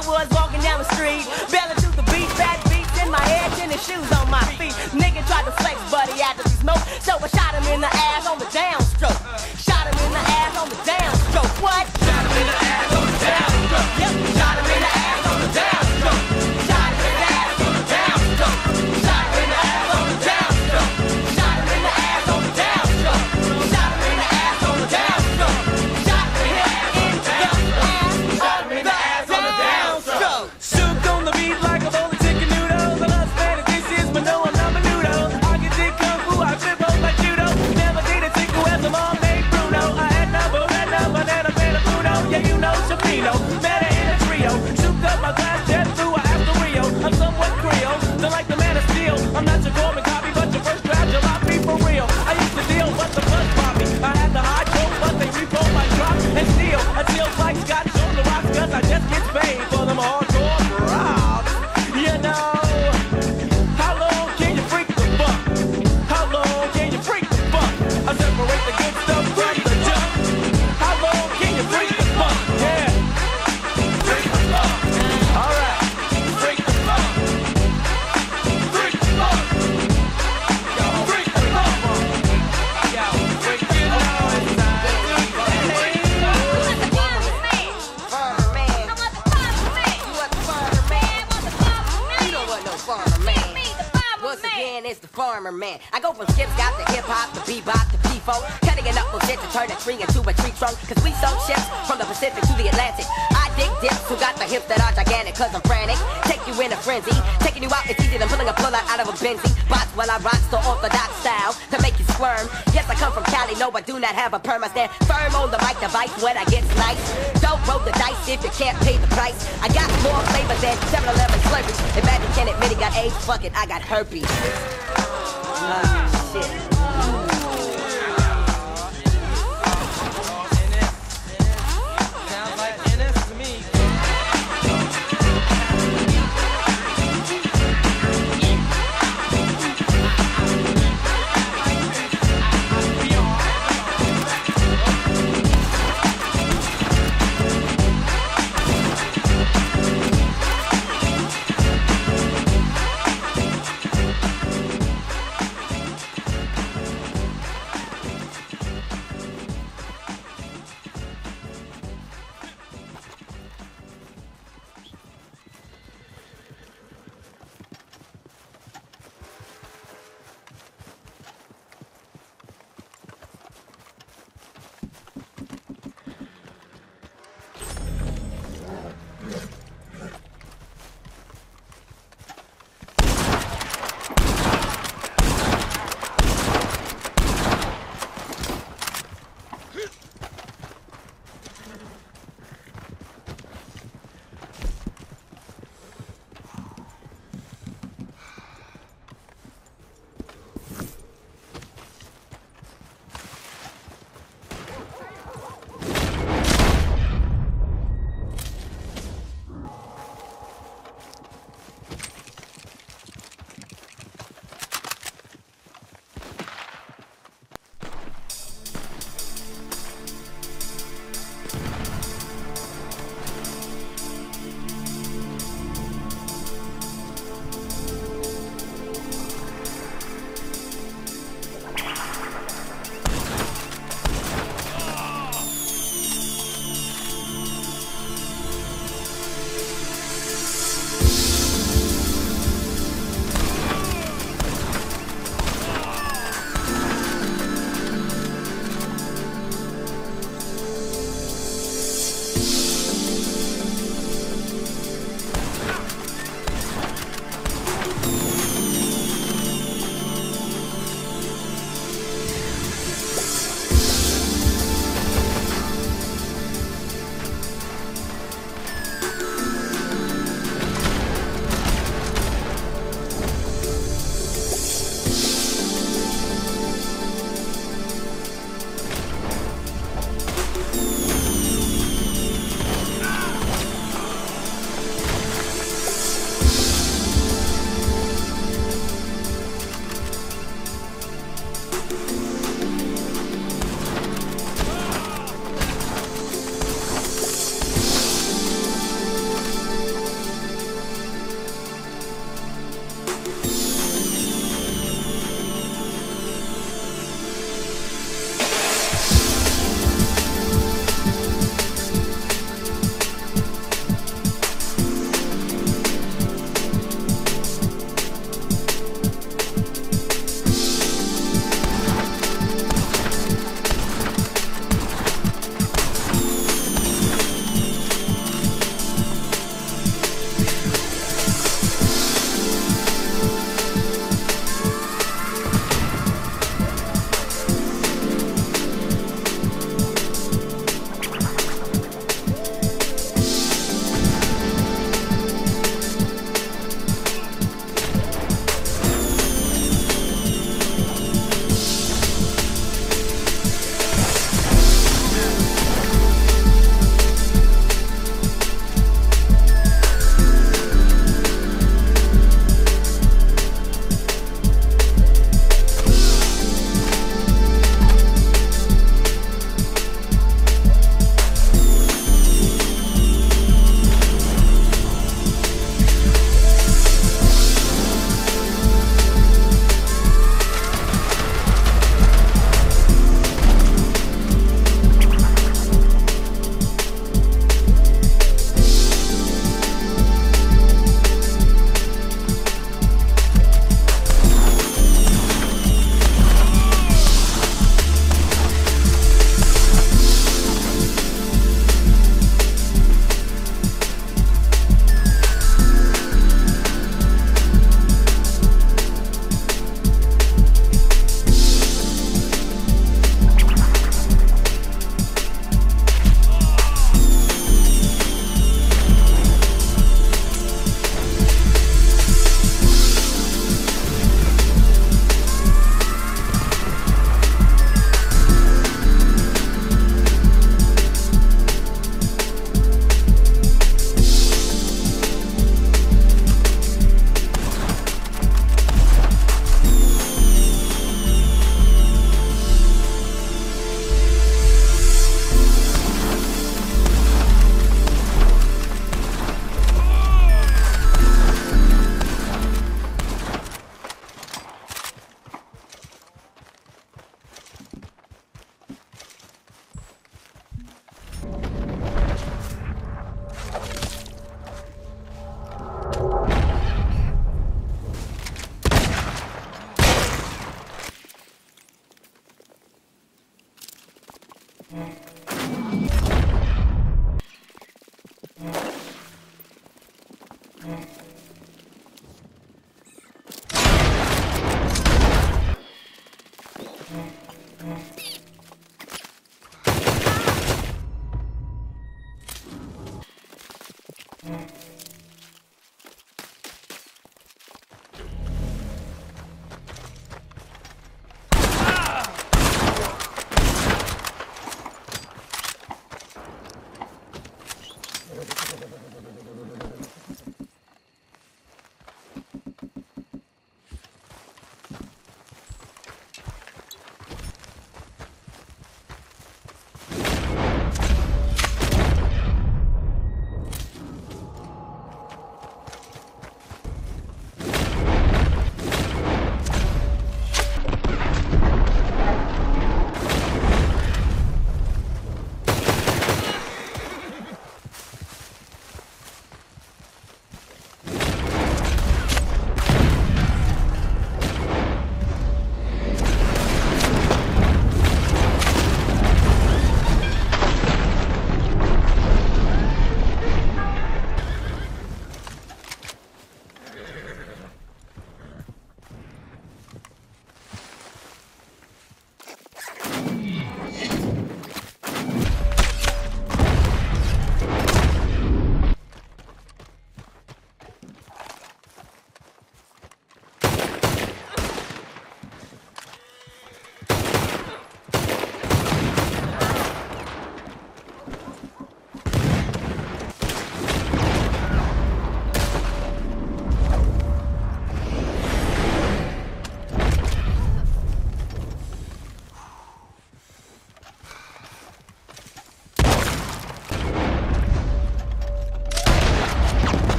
I was walking down the street, belling to the beat, fat beats in my head, tennis shoes on my feet. Nigga tried to flex, buddy, after he smoked, so I shot him in the ass on the downstroke. Shot him in the ass on the downstroke. What? Shot him in the ass on the downstroke. Yep. Shot him in the ass on the downstroke. Shot him in the ass on the downstroke. Shot him in the ass on the downstroke. Shot him in the ass on the downstroke. Shot him in the ass on the downstroke. Shot him in the ass on the downstroke. Shook on the beat like a bowl of chicken noodles. I love Spanish dishes, but no, I'm not menudo. I can dig kung fu, I flip both like judo. Never did a tickle as a mom named Bruno. I had no banana, Bruno. Yeah, you know Chapino, met her in a trio. Souped up my glass, jet through a after Rio. I'm somewhat Creole, don't like the man of steel. I'm not your Gorman copy, but your first draft, you'll not be for real. I used to deal, but the bus popped me. I had the high joke, but they repo my drop and steal. Until like Scott showed the rocks, cause I just get paid for them hardcore props. You know, how long can you freak the fuck? How long can you freak the fuck? I separate the good stuff from the junk. How long can you freak the fuck? Yeah. Freak the fuck. Alright. Freak the fuck. Freak the fuck. Yo, freak the fuck. Yo, freak the Once again, it's the farmer man. I go from skip scott to hip hop to bebop to P4, cutting it up shit to turn a tree into a tree trunk. Cause we sold ships from the Pacific to the Atlantic. I dig dips who got the hips that are gigantic. Cause I'm frantic, take you in a frenzy. Taking you out, it's easier than pulling a pull out of a Benzie. Bots while I rock the orthodox style to make you squirm. Yes, I come from Cali, no, I do not have a perm. I stand firm on the mic device when I get sliced. Don't roll the dice if you can't pay the price. I got more flavor than 7-Eleven Slurpees. If Abby can't admit he got AIDS, fuck it, I got herpes. Shit. Bye.